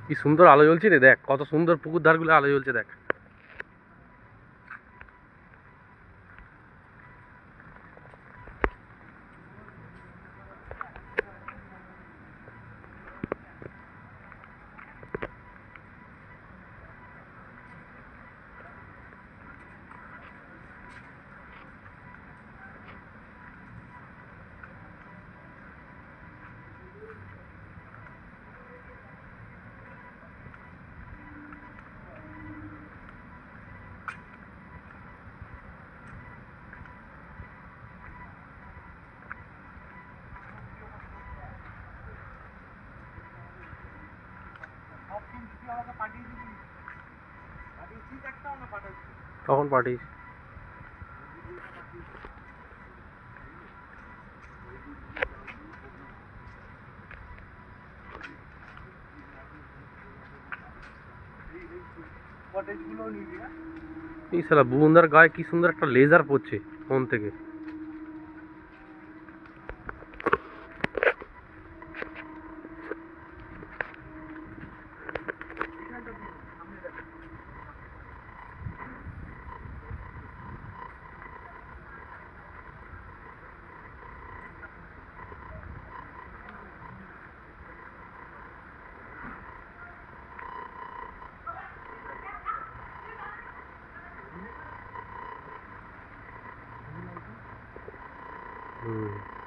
কি সুন্দর আলো জ্বলছে রে, দেখ কত সুন্দর পুকুর ধারগুলো আলো জ্বলছে দেখ। তখন পাঠিয়েছি। এই শালা বুবনদার গায়ে কি সুন্দর একটা লেজার পড়ছে ফোন থেকে। হুম।